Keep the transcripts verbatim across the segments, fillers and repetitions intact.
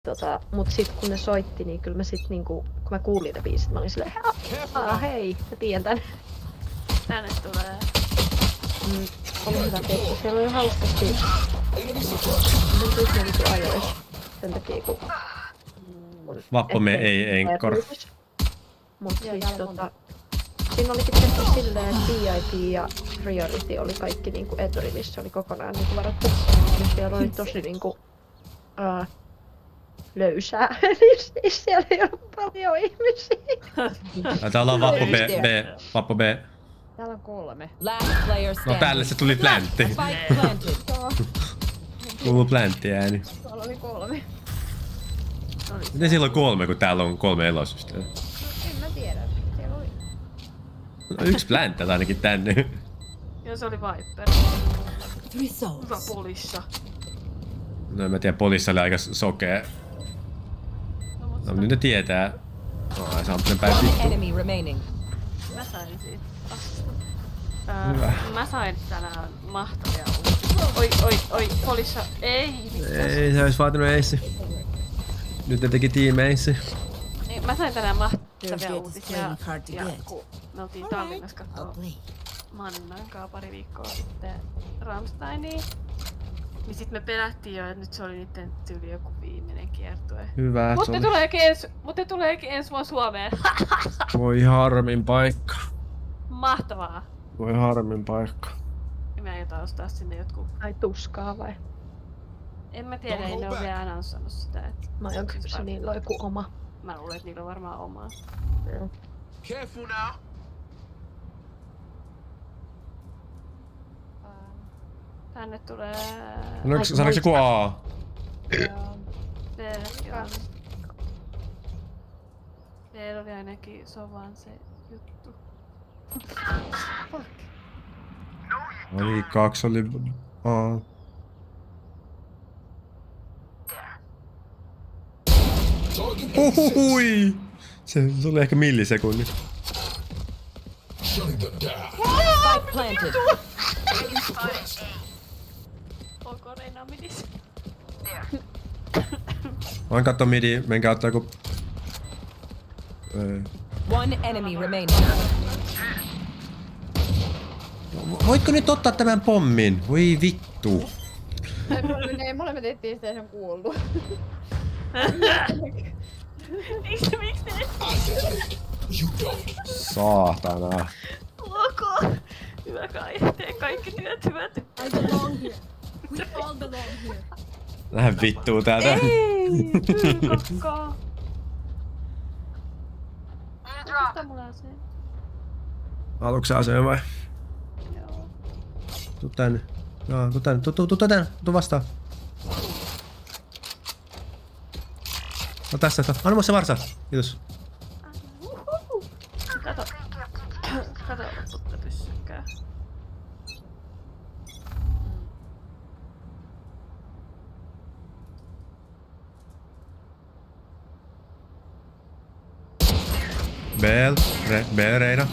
Tota, mut sit kun ne soitti, niin kyllä mä sit niinku, kun mä kuulin ne biisit, mä olin silleen, aah hei, mä tiedän tän. Tänne tulee. Mm, oli hyvä tehty, siellä oli hauskasti. Mun tykkää niinku ajois. Sen takia kun... Vappome ei enkkor. Mut siis tota... Siinä olikin tehty silleen, että V I P ja Priority oli kaikki niinku eturivissä, oli kokonaan niinku varattu. Ja siellä oli tosi niinku... Uh, löysää, eli siellä ei ole paljon ihmisiä. Täällä on Vappo B, B, Vappo B. Täällä on kolme. No täällä se tuli pläntti. Kuuluu pläntti ääni. Täällä oli kolme. Miten siellä on kolme, kun täällä on kolme elosysteemiä? No, en mä tiedä. Siellä oli. No, yksi pläntti ainakin tänne. Ja se oli Viper. Hyvä polissa. No en mä tiedä, poliissa oli aika sokea. No nyt ne tietää. No ei saa sen päin vittu. Mä sain siitä vasta. Öö, mä sain tänään mahtavia uutisia. Oi, oi, oi, polissa. Ei, ei, se ois vaatinut eissi. Nyt ne teki tiimeissi. Niin, mä sain tänään mahtavia uutisia. Ja kun me oltiin Tallinnassa kattoo Mannan kanssa pari viikkoa sitten Rammsteiniin. Niin sit me pelättiin jo, että nyt se oli niitten tyyli joku viimeinen kiertue. Hyvä, Mutta ne tuleekin ens, mut ne tuleekin ensi vuonna Suomeen. Voi harmin paikka. Mahtavaa. Voi harmin paikka. Ja mä jotain ostaa sinne jotkut... Ai tuskaa vai? En mä tiedä, ei ne oo vielä annonsannut sitä, et... Mä oon kyllä se niillä on joku oma. Mä luulen, että niillä on varmaan omaa. Joo. Careful now. Tänne tulee... Sanoiko joku A? Joo. B on... B oli ainakin sovan se juttu. Fuck. Oli kaksi oli A. Uhuhui! Se, se oli ehkä millisekunni. Onko Reina midis? Voin katsoa midi, menkää ottaa joku... Ei. One enemy remaining. Voitko nyt ottaa tämän pommin? Voi vittu. Ne molemmat ettiin sitä sen kuollu. Miksi, miksi ne? Saatana. Ok. Hyvä kai, tee kaikki työt hyvät. I belong here. We all belong here. Lähde vittuu täältä. Ei, kakkaa. Mistä mulla on se? Haluatko sä aseen vai? Joo. Tuu tänne. Joo, tuu tänne. Tuu, tuu, tuu tänne. Tuu vastaan. No tässä, että anna mua se varsa. Kiitos. Kato. Kato, lopputta pyssykää. Bell. Re, Bell, Reina.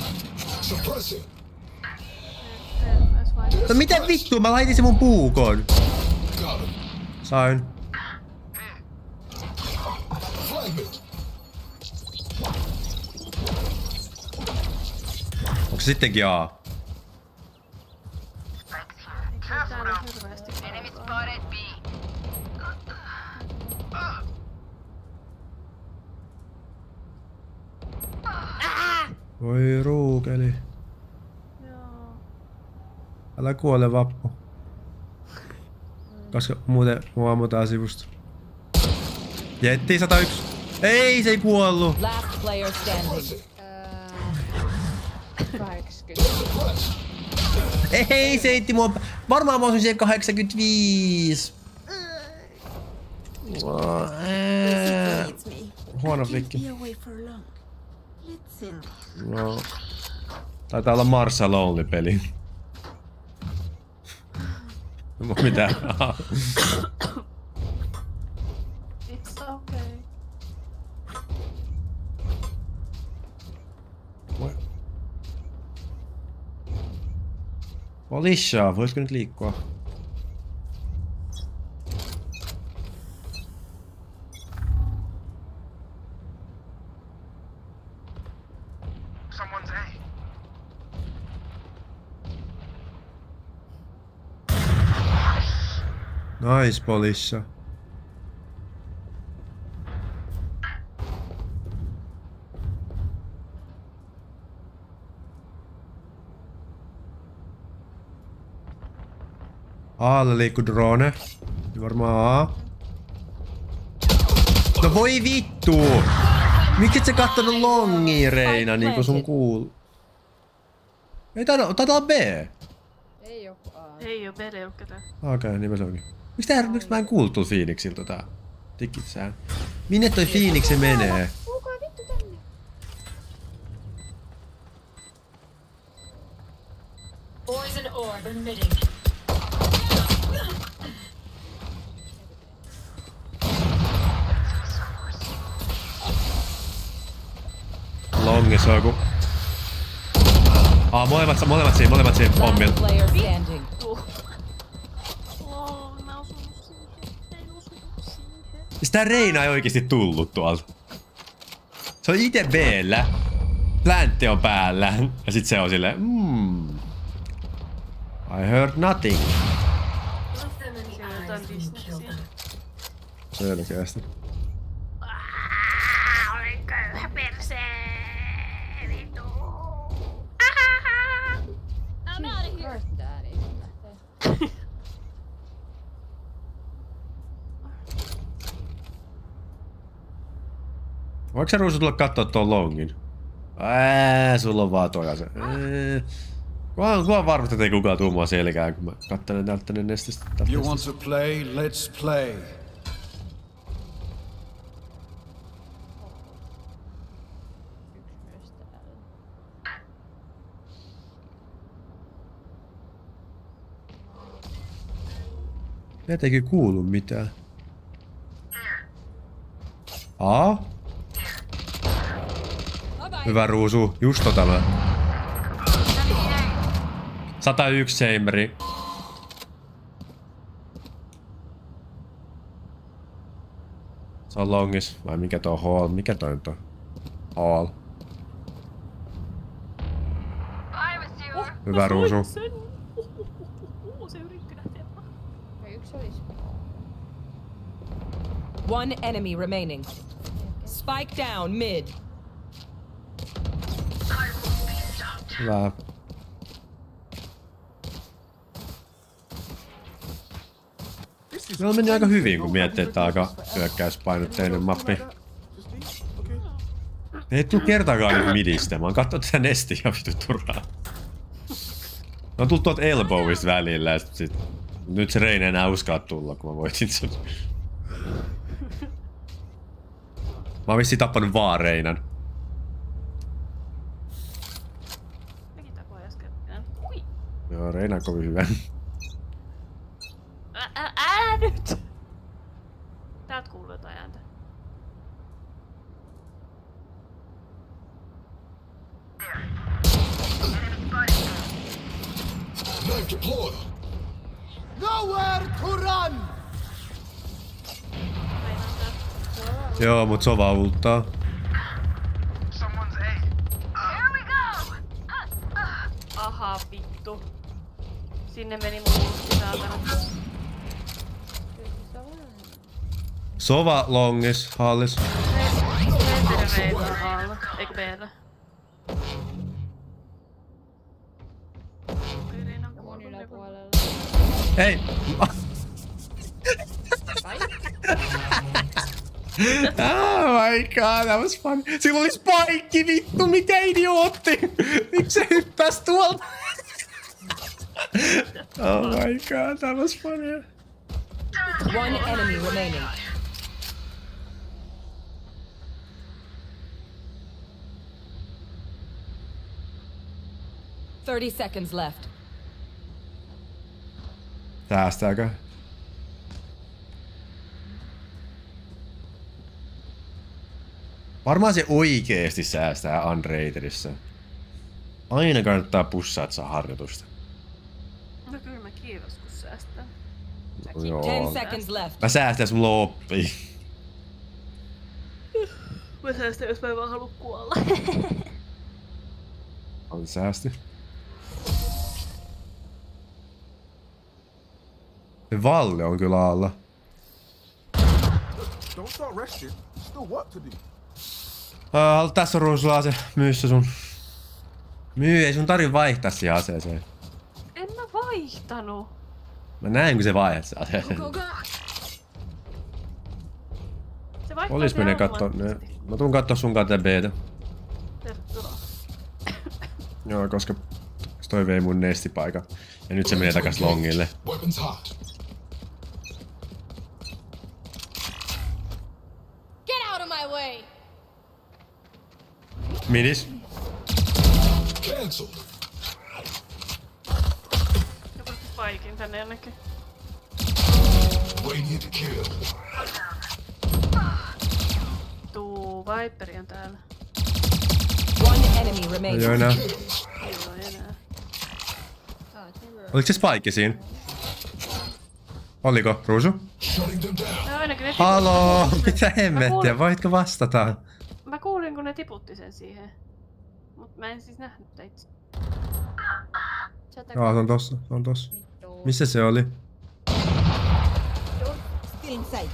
No miten vittu? Mä laitin se mun puukon. Sain. Onko se sittenkin A? Voi ruukeli. Joo. Älä kuole Vappu. Koska muuten mua ammutaan sivusta. Jetti sata yksi. Ei, se ei kuollut. Last player standing. kahdeksankymmentä. Ei, se heitti mua. Varmaan mä olisin siellä kahdeksankymmentäviisi. Huono flikki. No. Taitaa olla Marshall Only peli. Mitä? It's okay. Olisha, voisiko nyt liikkua? Naispolissa. Aalle liikkuu drone. Varmaan A. No voi vittu! Miksi et sä kattonut longia, Reina, niinku sun kuul... Ei taitaa, taitaa B. Ei oo A. Ei oo B, ei oo ketään. Okei, okay, niin mä se onkin. Miksi tää, miksi mä en kuullut tuolla Phoenixilta tää tikitsään? Minne toi Phoenix menee? Tulkaa vittu tänne. Poison orb emitting. Longi se on joku... Aa, molemmat, molemmat siinä, molemmat siinä pommilla. Player standing. Oh, mä osunut siihen. Ei osunut siihen. Sitä Reina ei oikeesti tullut tuolta. Se on ite B:llä. Plantti on päällä. Ja sit se on silleen, hmm. I heard nothing. Siellä on jotain bisneksiä. Selkeästi. Olen köyhä persee. Vittu. I'm out of here. Tää niin lähtee. Voiko sä Ruusu tulla kattoo tuon longin? Ää, sulla on vaan toi ase. Kukaan, kukaan varmasti, ettei kukaan tuu mua selkään, kun mä kattelen täältä tänne nestistä. You want to play? Let's play. Yksi myös täällä. Meitä ei kyllä kuulu mitään. Aa? Hyvä Ruusu, just tota mä. sata yksi Chamberi. Se on longis. Vai mikä toi on hall? Mikä toi on toi? Hall. Hyvä Ruusu. Se yritti lähteä. Ja yksi olisi. One enemy remaining. Spike down mid. Hyvä. Meillä meni aika hyvin, kun miettii, että aika hyökkäyspainotteinen mappi. Ei tuu kertaakaan nyt midistä. Mä oon katsonut tätä nestiä vitu turhaa. Mä oon tullut tuolta elbowista välillä ja sit, sit nyt se Reina enää uskaa tulla, kun mä voitin sen. Mä oon vissiin tappanut vaan Reinan. Mekin tapoin äsken. Ui! Joo, Reina on kovin hyvä. Ää, ää, ää nyt! Täältä kuuluu jotain ääntä. Nowhere to run! Joo, mut Sova ulttaa. Aha, vittu. Sinne meni mun ultti, saatana. Sova longis, hallis. Reeteri Reina alla. Eikö B:llä? Reina on Mun yläpuolella. Hei! Oh my god, that was fun. Sillä oli spike, vittu, mikä idiootti! Miksi se hyppäs tuolta? Oh my god, that was funny. One enemy remaining. Thirty seconds left. Säästääkö? Varmaan se oikeesti säästää Unrated-issä. Aina kannattaa pussaa, että saa harjoitusta. No kyllä mä kiitos kun säästän. No joo. Ten seconds left. Mä säästän, jos mulla on oppi. Mä säästän, jos mä en vaan halua kuolla. On säästi. Se Valle on kyllä alla. Don't start resting. Still work to do. Uh, tässä on ruusulase. Myy se sun. Myy, ei sun tarvi vaihtaa siihen aseeseen. En mä vaihtanut. Mä näin kun se vaihdat se aseeseen. Se vaihtaa Olis menee kattoo. Mä tuun kattoo sun kanssa B:tä. Tervetuloa. Joo, koska toi vei mun nestipaikan. Ja nyt se menee takas longille. Weapons hot. Get out of my way! Minis. Cancelled. Joku spaikin tänne jonnekin. Radiant kill. Tuu, Viperi on täällä. One enemy remaining. Ei oo enää. Ei oo enää. Oliko se spike siinä? Oliko, Ruusu? Shutting them down. No ainakin ne Haloo, tiputti. mitä hemmettiä, voitko vastata? Mä kuulin kun ne tiputti sen siihen. Mut mä en siis nähnyt itse. Joo, se on tossa, se on tossa. Missä se oli? Still in sight.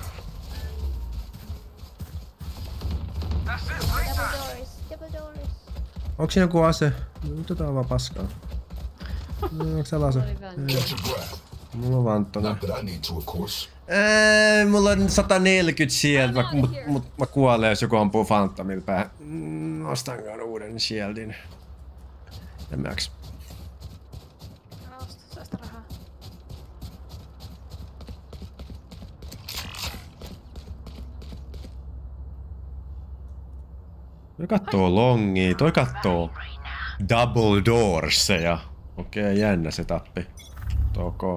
Onko siinä joku ase? No, nyt otetaan vaan paskaa. No, onko se ase? Catch a breath. Mulla on vaan tonne. Not that I need to, of course. Eee, mulla on sata neljäkymmentä sieltä, mä, mut, mut mä kuolen jos joku ampuu Phantomilla päähän. Mm, ostankaan uuden shieldin. Mäks. Älä osta, saa sitä rahaa. Toi kattoo longia, toi kattoo double doorseja. Okei, jännä se tappi. Toko.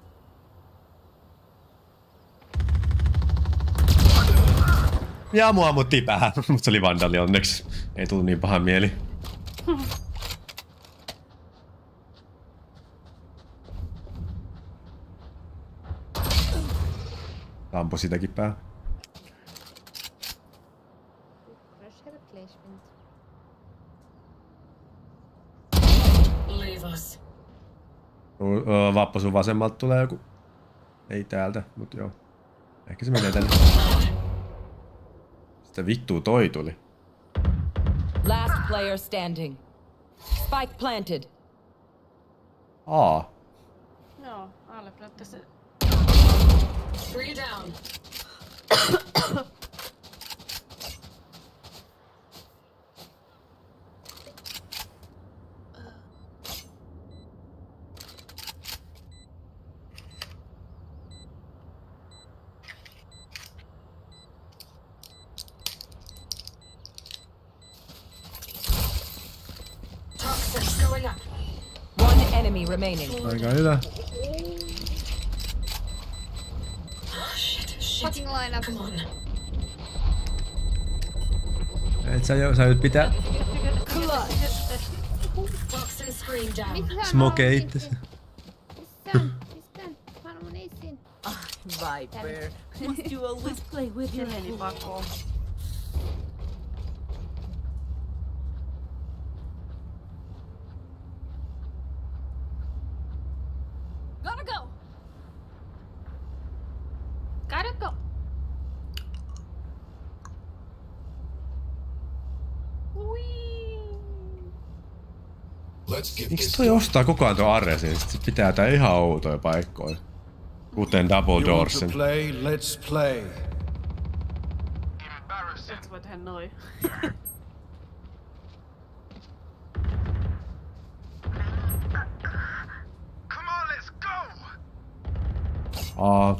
Ja mua ammutti päähän, mutta se oli vandali onneksi. Ei tullut niin paha mieli. Ampui sitäkin päähän. Vappa sun vasemmalta tulee joku. Ei täältä, mut joo. Ehkä se menee tänne. Sitä vittuu toi tuli. Last player standing. Spike planted. Aa. Joo, alle näyttää se. Three down. One enemy remaining. Aika hyvä. Fucking line up. Et sä, jo, sä nyt pitää smokea itsesi. Missä on? Missä on? Mä haluan mun isin. Viper. Must you always play with Se meni pakoon. Gotta go! Gotta go! Let's get Miksi this toi done. ostaa koko ajan tuon Aresin? Sit pitää jotain ihan outoja paikkoja. Kuten Double You want to Doorsen. play? Let's play. Et sä voi tehdä noin. Come on, let's go. Aa.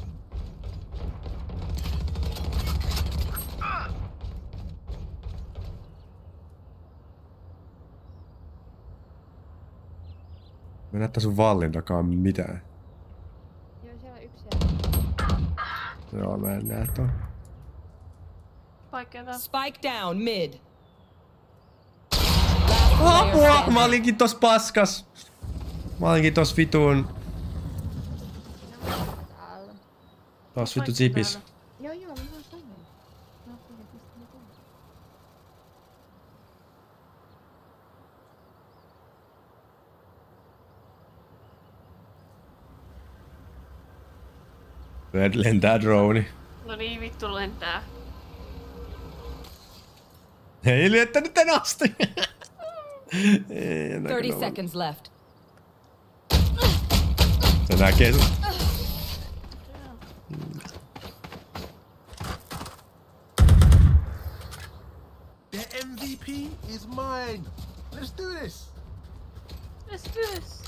Mä näyttää sun vallin takaa mitään. Joo, siellä on yksi. Joo, mä en näe toi. Vaikea tää. Spike down mid. Apua! Mä olinkin tos paskas. Mä olinkin tos vitun. Alla. Tos vitu zipis. Joo, joo, mä vaan sanoin. Mä oon kuullut, mistä ne tulee. Red lentää drone. No niin, vittu lentää. Ei lyöttänyt tän asti. Ei, thirty seconds left. Se näkee sun. The M V P is mine. Let's do this. Let's do this.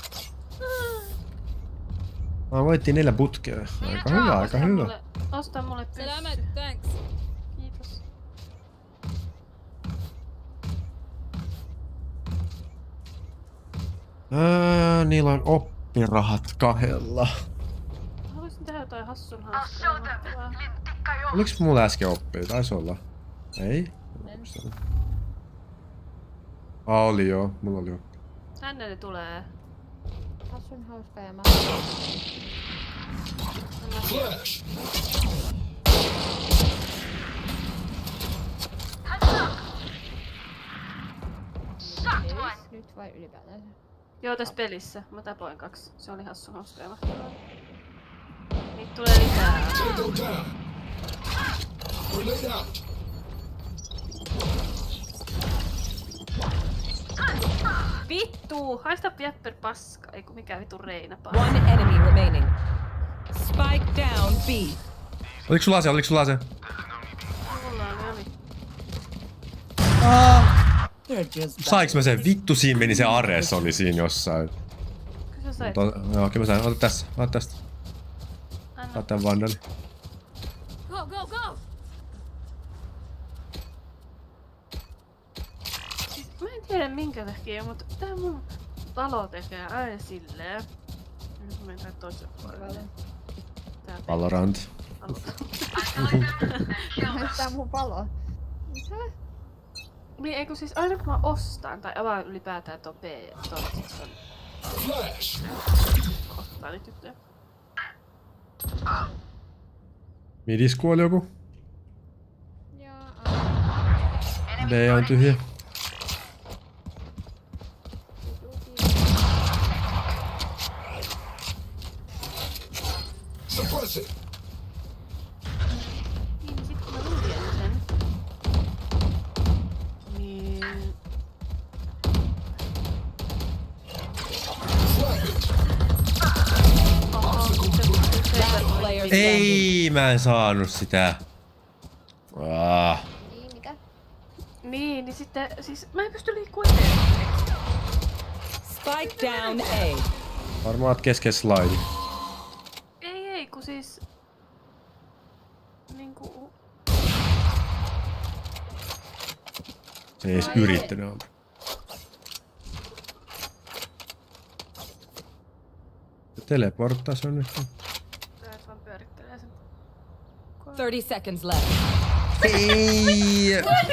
Mä voittiin neljä putkea. Aika hyvä, aika hyvä. Mulle, osta mulle pyssy. Salamat, thanks. Kiitos. Ää, niillä on oppirahat kahdella. Haluaisin tehdä jotain hassun hauskaa. Oliks mulla äsken oppia? Taisi olla. Ei? Ah, oli joo. Mulla oli oppi. Tänne ne tulee. Hassun hauska ja mä... Flash. Nyt vai ylipäätään? Joo, tässä pelissä. Mä tapoin kaksi. Se oli hassun hauska ja mahtavaa. Niitä tulee lisää. Tango down. Grenade out. Vittu! Haista Pepper paska. Eiku mikä vittu Reina paska. One enemy remaining. Spike down B. Oliko sulla ase? Oliko sulla ase? Mulla oli. Saiks mä sen? Vittu siinä meni se Ares oli siinä jossain. Kyllä sä sait. Ota, joo, kyllä mä sain. Ota tässä. Ota tästä. Anna. Ota tän vandali. Go, go, go! Siis mä en tiedä minkä takia, mutta tää mun talo tekee aina silleen. Nyt mä menen toiselle puolelle. Tää tekee. Valorant. Tää mun palo. Mitä? Niin eikö siis aina kun mä ostan tai avaan ylipäätään ton B ja ton sit se on Flash. ostaa niitä tyttöjä. Midis kuoli joku. Joo. B on tyhjä. Suppress it. Niin sit kun mä luulin sen. Niin... Slap it. Oho, se Last player standing. Ei, mä en saanut sitä. Ah. Niin, mitä? Niin, niin sitten siis mä en pysty liikkumaan eteenpäin. Spike down A. Varmaan oot kesken slide. Ei, ei, kun siis... Niinku... Se ei edes yrittänyt olla. Teleporttaa se on nyt. Tää vaan pyörittelee sen. thirty seconds left. Ei.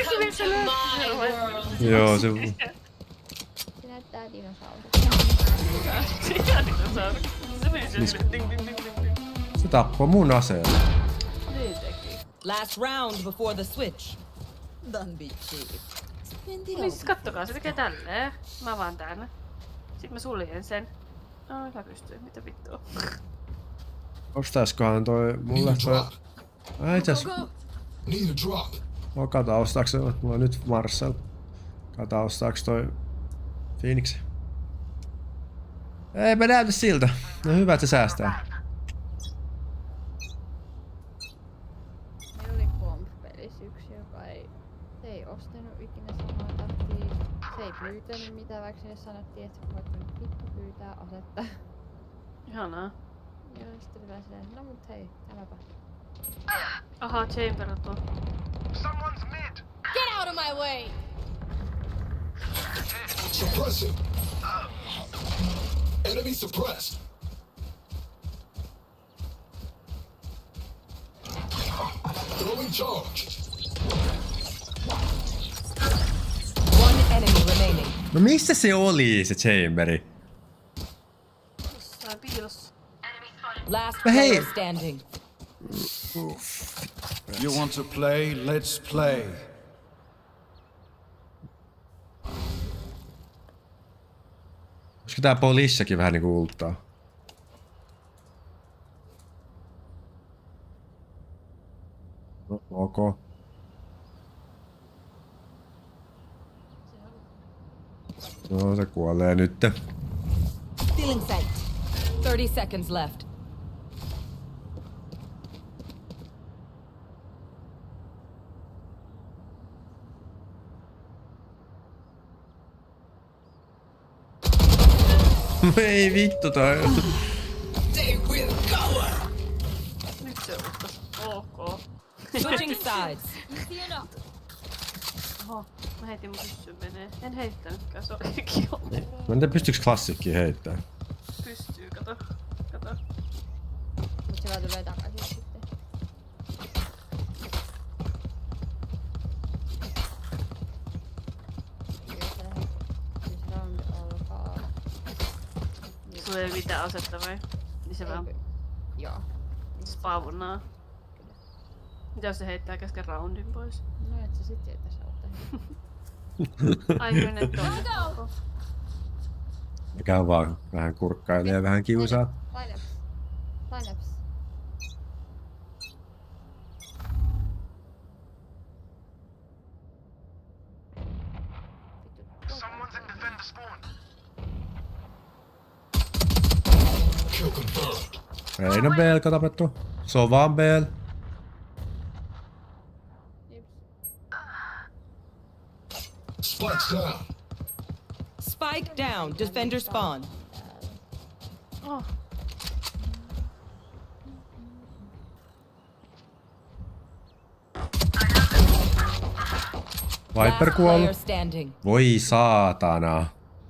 Joo, se... Se näyttää dinosaurus. Siinä dinosauri. Se meni sen ding ding ding ding ding. Se tappoi mun aseella. Niin teki. Last round before the switch. Don't be cheap. Niin siis kattokaa, se tekee tälleen. Mä avaan tän. Sitten mä suljen sen. No, mä pystyn. Mitä vittua? Ostaiskohan toi mulle Need a toi... drop. Ai itse Go, go! Need a drop. Mä kata ostaaks mulla on nyt Marcel. Kata ostaaks toi Phoenix. Eipä näytä siltä. No hyvä, että se säästää. Meillä oli Comp-pelissä yksi, joka ei, se ei ostanut ikinä samaa tahtia. Se ei pyytänyt mitään, vaikka sinne sanottiin, että sä voit nyt vittu pyytää asetta. Ihanaa. Ja sitten oli vähän silleen, no mut hei, tämäpä. Aha, Chamber on tuo. Someone's mid. Get out of my way! Suppress it. Enemy suppressed. Throwing charge. One enemy remaining. No missä se oli se chamberi? Jossain piilossa. Last But hey- player standing. You want to play? Let's play. Olisiko tää Polissakin vähän niinku ulttaa? Ok. No se kuolee nyt. Stealing sight. Thirty seconds left. Ei vittu toi. Nyt se uskas. Ok. Switching sides. Oho, mä heitin mun pyssyn menee. En heittänytkään, se oli kiolti. Mä en tiedä pystyykö klassikki heittää. Pystyy, kato. Kato. Mut se vaan tulee takaisin sitten. Jos sä lähet, jos round alkaa. Sulla ei mitään asetta vai? Niin se vaan Joo. spawnaa. Mitä jos se heittää kesken roundin pois? No et sä sit sieltä saa ottaa. Ai kyllä ne toinen. Mikä vaan vähän kurkkailee ja vähän kiusaa. Lineups. Lineups. Someone's in defender spawn. Ei no B L tapettu. Se on vaan B L. Spike's down. Spike down. Defender spawn. Oh. Viper Last kuollut. player standing. Voi saatana.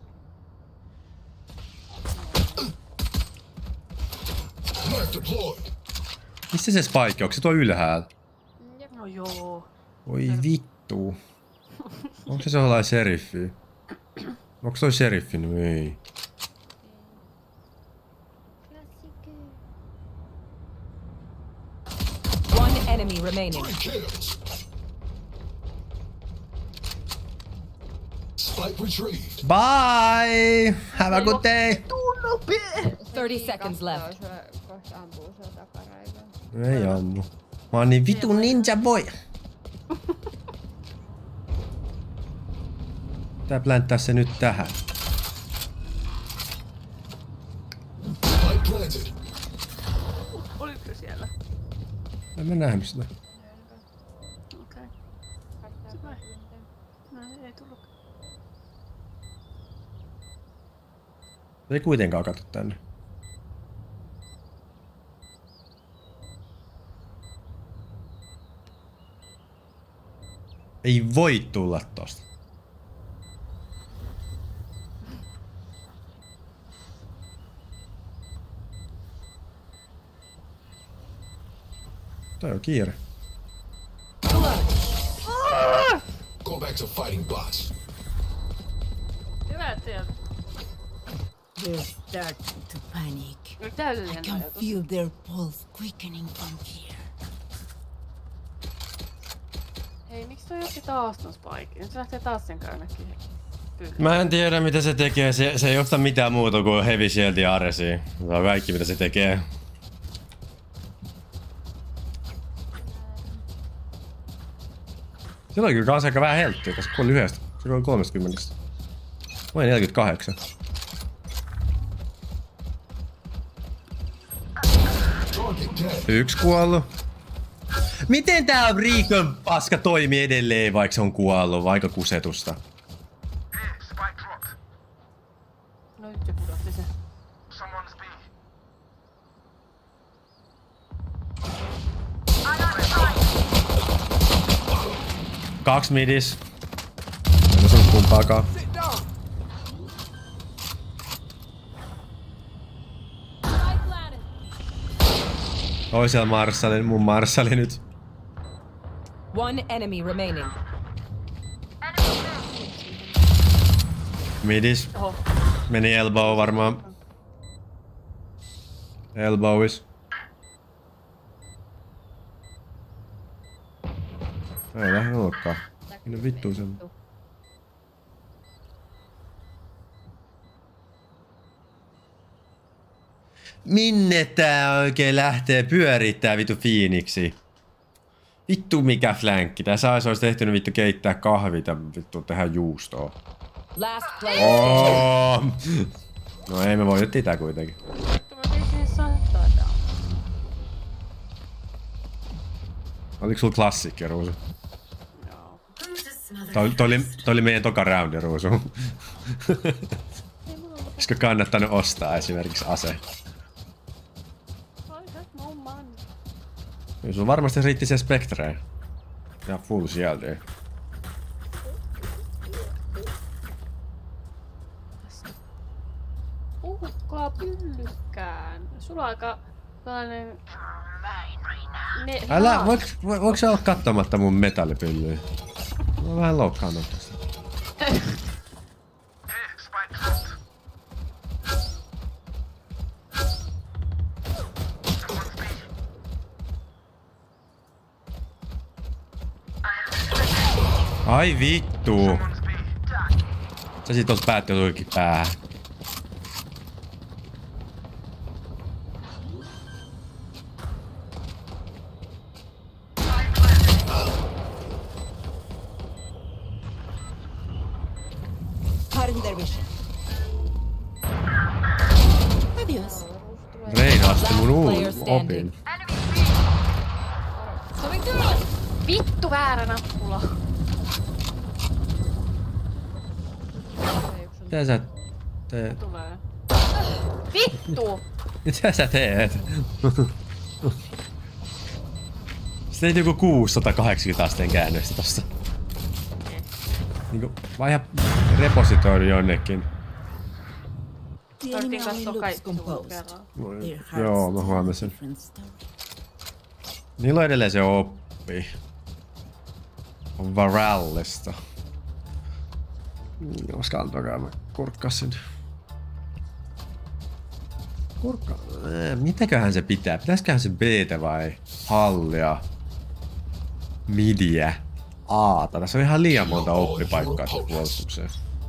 Knife deployed. Missä se spike? Onko se tuo ylhäällä? No joo. Voi vittu. Onko se sellainen seriffi? Onko toi seriffi? No ei. One enemy remaining. Three kills. Spike retrieved. Bye! Have a good day! Thirty seconds left. Kohta ampuu sua takaraivoon. Ei ammu. Mä oon niin vitun ninja boy. Tää plänttää se nyt tähän. Spike planted. Olitko siellä? En mä nähnyt sitä. Okei. Okay. No ei tullut. Ei kuitenkaan katso tänne. Ei voi tulla tosta. Toi on kiire. Go back to fighting bots. Hyvä tiedä. They're starting to panic. No I täydellinen can ajatus. feel their pulse quickening from here. Hei, miksi toi otti taas ton Spike? Nyt se lähtee taas sen käynnekin. Mä en tiedä mitä se tekee. Se, se ei johta mitään muuta kuin Heavy Shield ja Aresi. Se on kaikki mitä se tekee. Sillä oli kyllä kans aika vähän helttiä, koska kuoli yhdestä. Se kuoli kolmekymmentä. Vai neljäkymmentäkahdeksan. Yksi kuollut. Miten tää Riikon paska toimii edelleen, vaikka se on kuollut, vaikka kusetusta? Here, spike dropped. No nyt se pudotti se. Someone's B. Kaksi midis. En osunut kumpaakaan. Oi siellä Marssali, mun Marssali nyt. One enemy remaining. Midis. Oho. Meni elbow varmaan. Elbowis. Ei lähde ollutkaan. Minne vittuun sen. Minne tää oikein lähtee pyörittää vitu Phoenixi? Vittu mikä flänkki. Tässä olisi tehty vittu keittää kahvita, vittu tehdä juustoa. Last player. Oh. No ei me voitettiin tää kuitenkin. Oliko sulla klassikki, Ruusu? Joo. Toi, toi, oli, toi oli meidän toka roundi, Ruusu. Olisiko kannattanut ostaa esimerkiksi ase? Kyllä sulla varmasti riitti se Spectre. Ja full shieldia. Uhkaa pyllykään. Sulla on aika tällainen... Ne, Älä, voiko, voiko sä olla katsomatta mun metallipyllyä? Mä oon vähän loukkaannut tästä. Ai vittu. Se sit tuolta päätti tuikin päähän. Reina asti mun uun opin. Vittu väärä nappula. Mitä sä teet? Tulee. Vittu! Mitä sä teet? Sä teit joku kuusisataakahdeksankymmentä asteen käännöstä tossa. Niinku vaiha repositori jonnekin. Tarvittiin katsoa kaikki suvut kerran. Joo, mä huomasin. Niillä on edelleen se oppi. On Varallista. Koska antokaa mä kurkkasin. Kurkka... Äh, mitäköhän se pitää? Pitäisköhän se B:tä vai hallia? Midiä? Aata. Tässä on ihan liian monta oppipaikkaa tuon puolustukseen.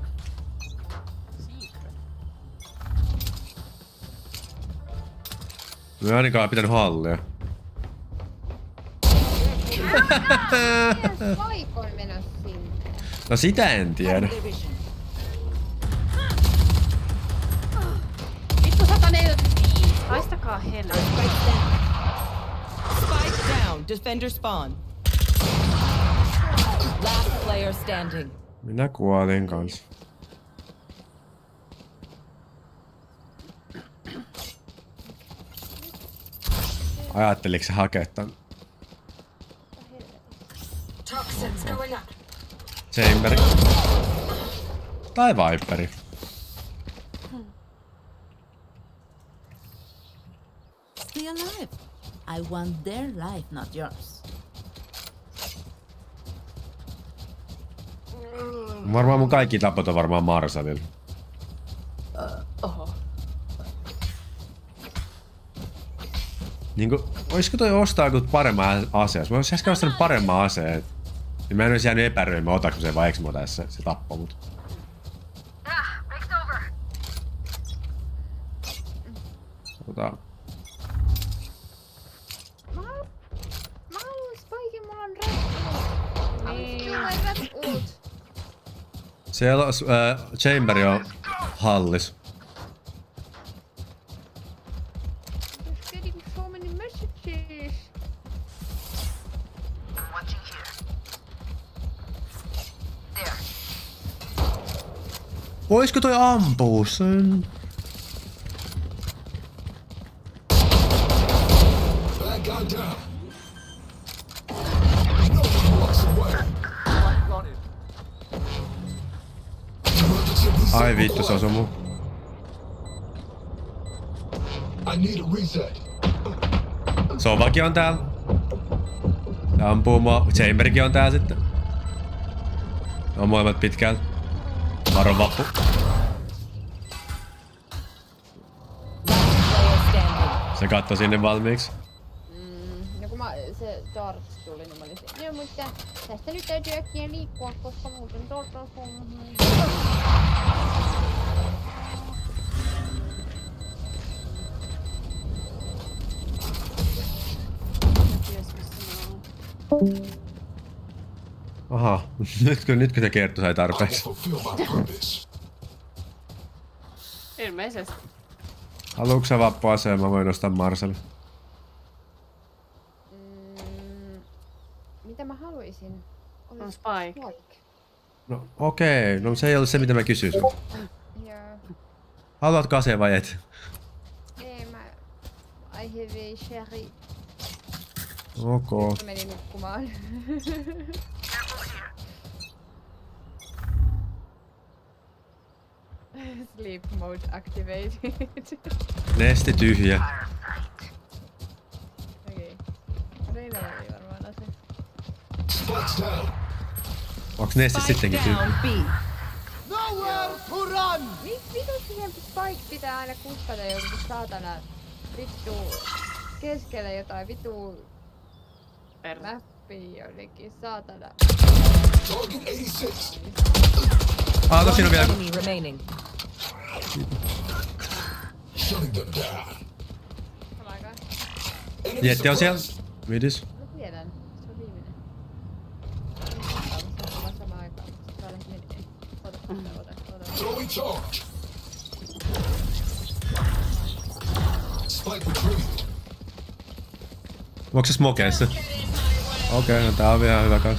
No ei ainakaan pitänyt hallia. Vaikoin mennä sinne. No sitä en tiedä. Vittu sata neljäkymmentäviisi. Haistakaa helvetti. Spike down. Defender spawn. Last player standing. Minä kuolin kans. Ajatteliko se hakea tän? Chamber. Tai Viperi. Stay alive. I want their life, not yours. Varmaan mun kaikki tapot on varmaan Marsalilla. Oho. Niinku, oisko toi ostaa joku paremman aseen? Jos mä ois äsken ostanut paremman aseen, niin mä en ois jäänyt epäröimään, otaanko se vai eikö mä otais se, se tappoi mut. Otetaan. Mä haluan... Mä haluan Spiken, mulla on red ult. Niin. Mulla on red ult. Siellä on, äh, Chamberi on hallis. Just getting so many messages. Voisko toi ampuu sen? Ai vittu, se osui mun. Sovakin on täällä. Ja ampuu mua. Chamberikin on täällä sitten. Ne on molemmat pitkään. Varo vappu. Se kattoi sinne valmiiksi. Mm, no kun mä, se Darks tuli, niin mä olin se. No mutta tästä nyt täytyy äkkiä liikkua, koska muuten tuolta on sun... Aha, nytkö, nytkö se Kerttu sai tarpeeksi? Ilmeisesti. Haluatko sä vappuaseen? Mä voin nostaa Marcelin. Mm, mitä mä haluaisin? On Spike. Spike. No okei, okay. No se ei ollut se mitä mä kysyin. Joo. Haluatko aseen vai et? Ei mä... I have a sherry. Ok. Mä menin nukkumaan. Sleep mode activated. Nesti tyhjä. Okei. Reina oli varmaan ase. Onks Nesti sittenkin tyhjä? Nowhere to run! Miksi vitusti sen Spike pitää aina kuskata joku saatana vittu keskelle jotain vitu mäppiä jollekin saatana. Ah, tossa siinä on vielä... Samaan aikaan. Jetti on siellä. Midis. No tiedän, se on viimeinen. Samaan samaan aikaan, mutta saadaan se midi. Ota, ota, ota, ota. Onko se smokeissa? Okei, okay, no tää on vielä hyvä kans.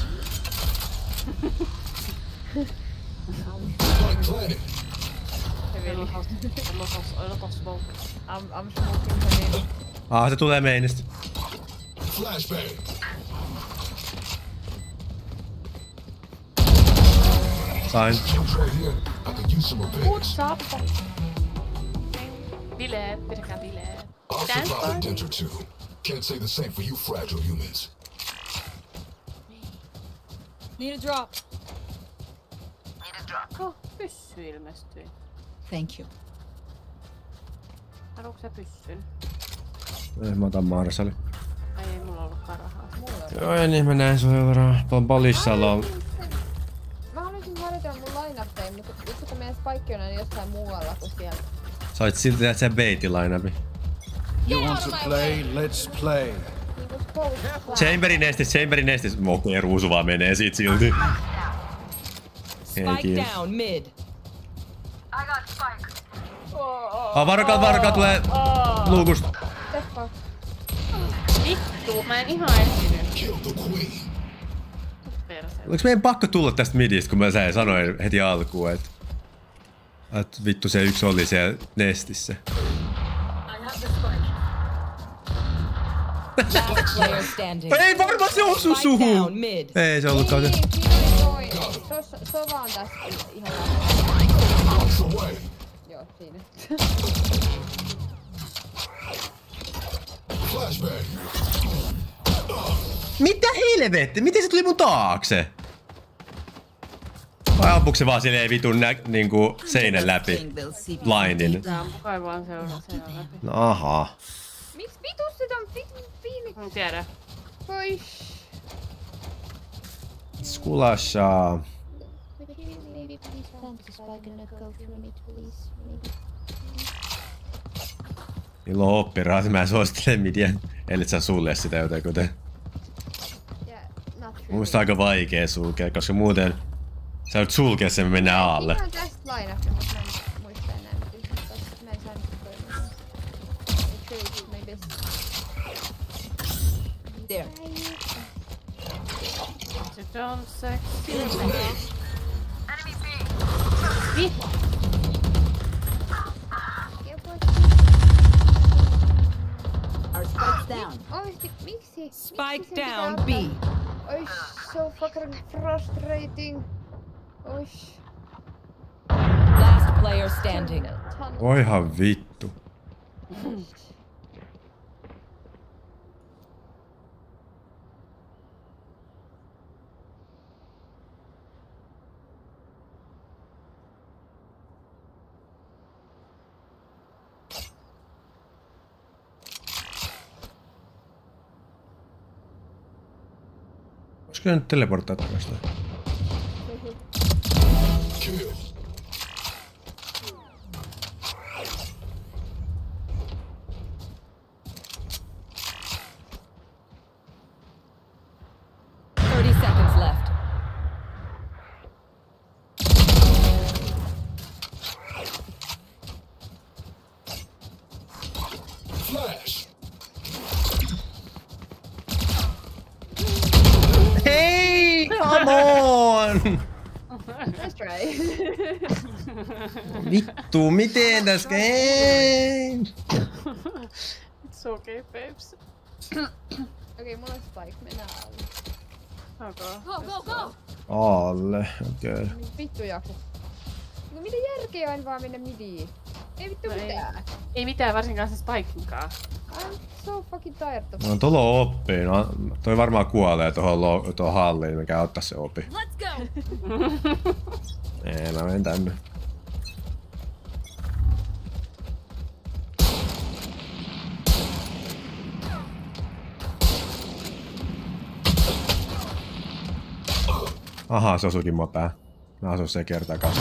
I'm, I'm smoking heavy. Ah, se tulee meinistä. Sain. Good job. Bileet, pitäkää bileet. Dance party. Can't say the same for you fragile humans. Need a drop. Need a drop. Oh, pyssy ilmestyi. Thank you. Haluatko sä pyssyn? Ei, mä otan Marsalin. Ai ei mulla ollutkaan rahaa. Joo, ja niin mä näen sun euroa. Polissalla on. Mä haluaisin harjoitella mun line-upteja, mutta vittu kun meidän Spike on aina jossain muualla kuin siellä. Sait silti tehdä sen baitin line-upin. You want to play? Let's play. Niinku Spike. Chamberin nestis, Chamberin nestis. Okei, ruusu vaan menee siitä silti. Spike down mid. I got Spike. Ah, varokaa, varokaa, tulee luukusta. Teppa. Vittu, mä en ihan ehtinyt. Oliko meidän pakko tulla tästä midistä, kun mä sanoin heti alkuun, että et vittu se yksi oli siellä nestissä. Last player standing. Ei varmaan se osu suhun! Ei se ollutkaan se. Niin, kyllä noin. Tos, Sova on tässä ihan lähellä. Joo, siinä. Mitä helvetti? Miten se tuli mun taakse? Vai ampuuko se vaan silleen vitun nä niinku seinän läpi? Blindin. Kai vaan seuraa seinän läpi. No aha. Miksi vitus sit on vitun viini? En tiedä. Pois. Skulashaa. Maybe please plant the spike and go through mid, please. Maybe. Niillä on oppiraat, mä suosittelen midiä. Ellet sä sulje sitä jotenkin. Yeah, not true. Mun mielestä aika vaikea sulkea, koska muuten sä voit sulkea sen, me mennään alle. Ihan tästä line-upia, mutta mä en muista enää mitä tässä. Mä en saanut toimimaan. It's my best. There. Sit on sex. Vittu. Our spike's down. Oikeesti, miksi? Spike down B. Oish, so fucking frustrating. Oish. Last player standing. Oihan vittu. Olisiko nyt teleporttaa takaisin? Come on! Nice try. Vittu, miten tässä? Ei! It's okay, babes. Okei, okay, mulla on spike, mennään alle. Okay. Go, go, go! Alle, okei. Okay. Vittu jaksat. No mitä järkeä on vaan mennä midiin? Ei vittu no mitään. Ei, ei mitään, varsinkaan se Spikinkaan. I'm so fucking tired of... No tulo oppii, no toi varmaan kuolee tohon, tohon halliin, mikä ottaa se opi. Let's go! Ei, mä menen tänne. Aha, se osuikin mua pää. Mä asun se kertaakaan.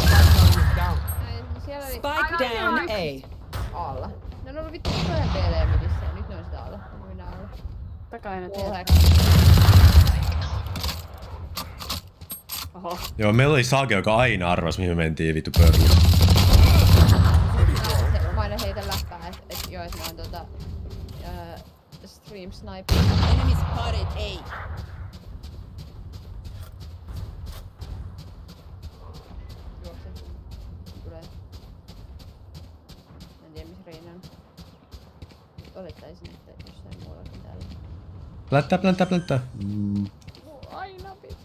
Spike down A. Alla. Ne on ollut vittu toinen P L midissä ja nyt ne on sitä alla. Ne minä alla. Takainen tietää. Oho. Joo, meillä oli Sage, joka aina arvasi, mihin me mentiin vittu pörlyyn. Mä aina heitän läppää, et, et joo, et mä oon tota... Uh, stream sniper. Enemy spotted A. Olettaisin, että jossain muuallakin täällä. Plänttää, plänttää, plänttää. Mm. Aina pitää.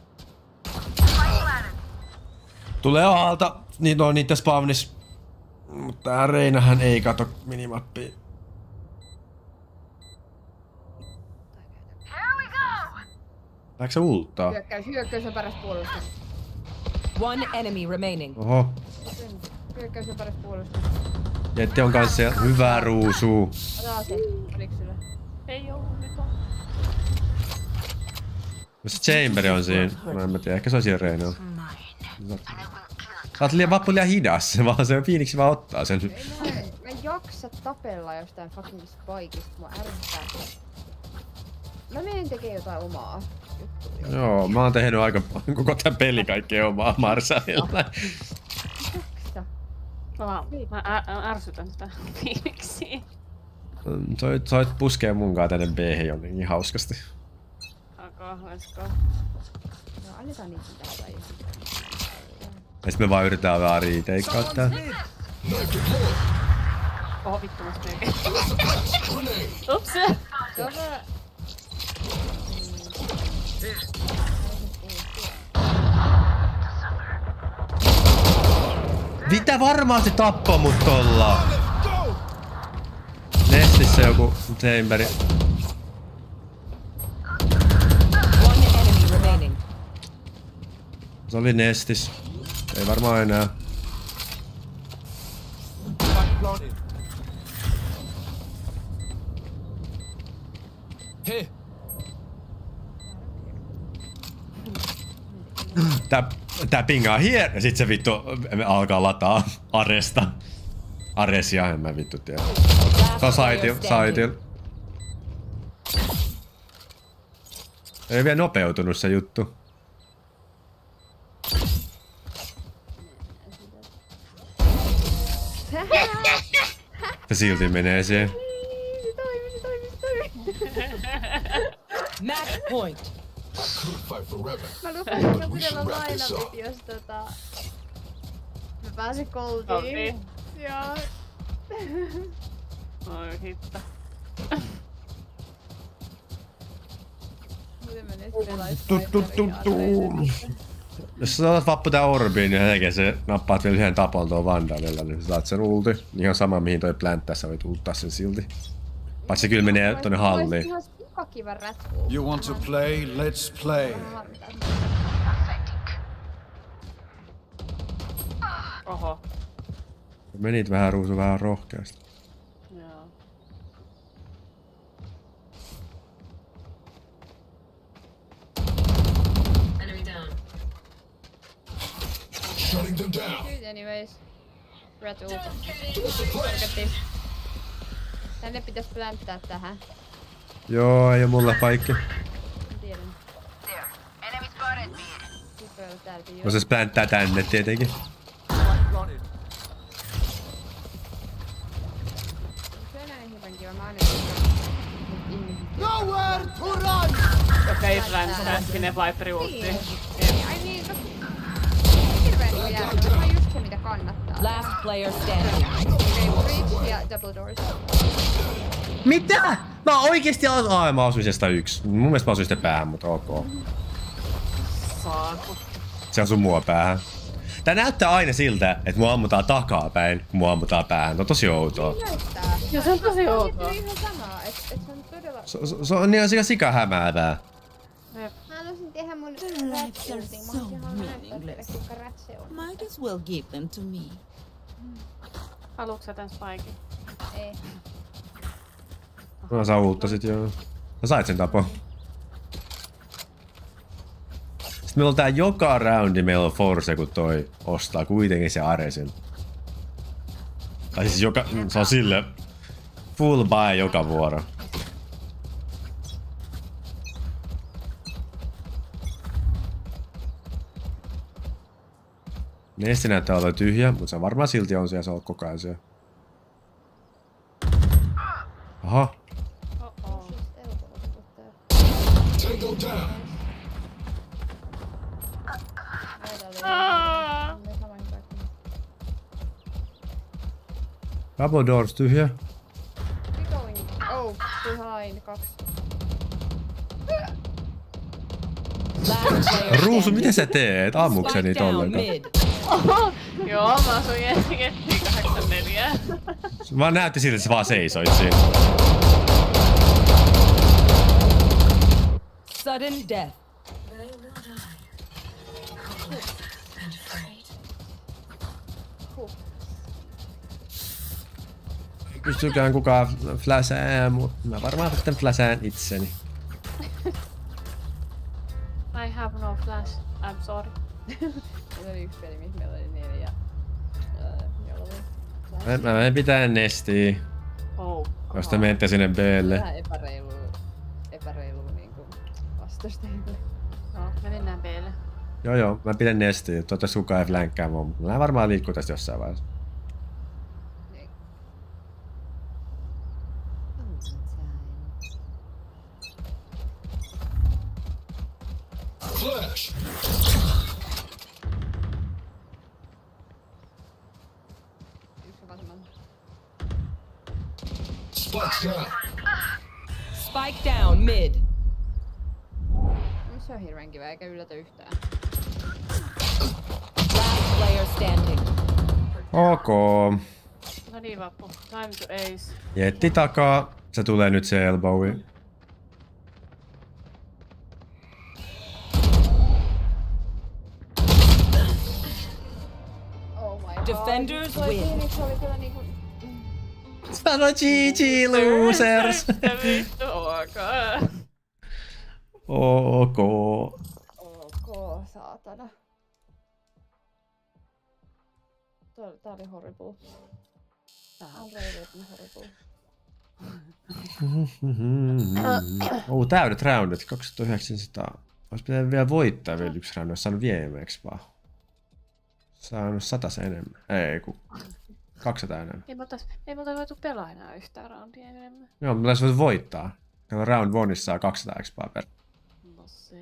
Tulee alta, niin on niitä spawnis. Mutta tää Reinähän ei kato minimappia. Lähdekö sä ulttaa? Hyökkäys, hyökkäys on paras puolustus. One enemy remaining. Oho. Hyökkäys on paras puolustus. Jetti on kanssa hyvää ruusuu. Ota se, oliko sulle? Ei oo, nyt on. Missä Chamberi on siinä? Mä en tiedä, ehkä se on siinä Reinalla. Sä oot liian vappu liian hidas, vaan se Phoenix vaan ottaa sen. Ei mä, mä en jaksa tapella jostain fucking spikeista, mua ärsyttää. Mä menen tekee jotain omaa juttua. Joo, mä oon tehnyt aika koko tän peli kaikkea omaa Marsalilla. Jaksa. Mä, mä ä, ärsytän sitä Phoenixia. Soit, soit puskee munkaan tänne B-hen jonnekin hauskasti. Okay, let's go. No annetaan niitä tästä. Ja sit me vaan yritetään vaan riiteikkaa tää. Oho vittu mä speke. Ups! Tuossa... Mitä varmaan se tappoi mut tolla? Nestissä joku Chamberi. One enemy remaining. Se oli Nestis. Ei varmaan enää. Hei! Tää, tää pingaa here ja sit se vittu alkaa lataa Aresta. Aresia, en mä vittu tiedä. Se on saitil, saitil. Ei vielä nopeutunut se juttu. Se silti menee siihen. Se toimi, se toimi, se toimi. Match point. Mä lupasin, että mä pidellä lainapit, jos tota... Mä pääsen koltiin. Joo. Oi hitto. Miten menee pelais Jos sä otat vappu tää orbiin, niin hetken se nappaat vielä yhden tapon tuon Vandalilla, niin sä saat sen ulti. Ihan sama mihin toi plänttää, sä voit ulttaa sen silti. Paitsi se kyllä menee tonne halliin. Ihan kiva rätku. You want to play? Let's play. Oho. Menit vähän ruusu vähän rohkeasti. Joo. Shutting them down. Good anyways. Rat ult. Tarkattiin. Tänne pitäis plänttää tähän. Joo, ei oo mulla paikki. Tiedän. No se plänttää tänne tietenkin. Se on näin hyvän kiva. Mä oon Nowhere to run! Okei, okay, plänttää sinne Viperin ulttiin. Ei player standing. Breach ja double doors. Mitä? Mä oikeesti aloin... Ai mä osuin sieltä yksi. Mun mielestä mä osuin sitten päähän, mutta ok. Saaku. Se osui mua päähän. Tää näyttää aina siltä, että mua ammutaan takapäin, kun mua ammutaan päähän. Tää on tosi outoa. Näyttää. Joo, se on tosi outoa. Se on ihan sama, et, et se on todella... Se, se, se on ihan sika hämäävää. Mä haluaisin tehdä mun rätsi-ultin. Mä haluaisin haluaa näyttää teille, kuinka rätsi on. Might as well give them to me. Haluatko sä tän spikin? Ei. No sä ulttasit joo. Sä sait sen tapo. Sitten meillä on tää joka roundi, meillä on force, kun toi ostaa kuitenkin se Aresin. Tai siis joka, se on sille full buy joka vuoro. Nesti näyttää olevan tyhjä, mutta se varmaan silti on siellä, se on koko ajan siellä. Aha. Double doors tyhjä. Oh, behind kaksi. Ruusu, mitä sä teet? Ammuks sä niitä ollenkaan? Joo, mä asuin jättiin kahdeksan neljä. Mä näytti siltä, että sä vaan seisoit siinä. Sudden death. Pystyykään kukaan fläsää, mutta mä varmaan sitten fläsään itseni. I have no flash. I'm sorry. Meillä oli yksi peli, missä meillä oli neljä. Jolla oli flash. Mä menen pitää nestiä. Oh. Josta menette sinne B:lle. Vähän epäreilu, epäreilu niinku vastustajalle. No, me mennään B:lle. Joo joo, mä pidän nestiä. Toivottavasti kukaan ei flänkkää mua. Mä varmaan liikkuu tästä jossain vaiheessa. Flash! Spike down. Spike down mid. Se on hirveän kiva, eikä yllätä yhtään. Last player standing. Ok. No niin, Vappu. Time to ace. Jetti takaa. Se tulee nyt se elbowi. Oh my god. Defenders win. Se oli kyllä niinku... Sano G G losers. Vittu, ok. Ok. Ok, saatana. Tää oli horrible. Tää on reiluutin horrible. Oh, täydet roundit. kaksituhattayhdeksänsataa. Olisi pitänyt vielä voittaa vielä yksi round. Olisi saanut viimeksi vaan. Saanut satasen enemmän. Ei ku. kaksisataa enemmän. Ei me oltais, ei me oltais voitu pelaa enää yhtään roundia enemmän. Joo, mutta olisi voitu voittaa. Kato, round oneissa saa kaksisataa expaa per. No se.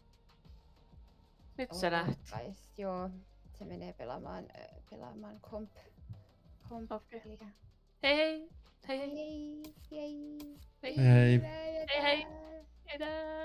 Nyt se lähti. Joo, se menee pelaamaan, pelaamaan komp. Komp. Okei. Hei hei! Hei hei! Hei hei! Hei. Hei hei! Hei hei!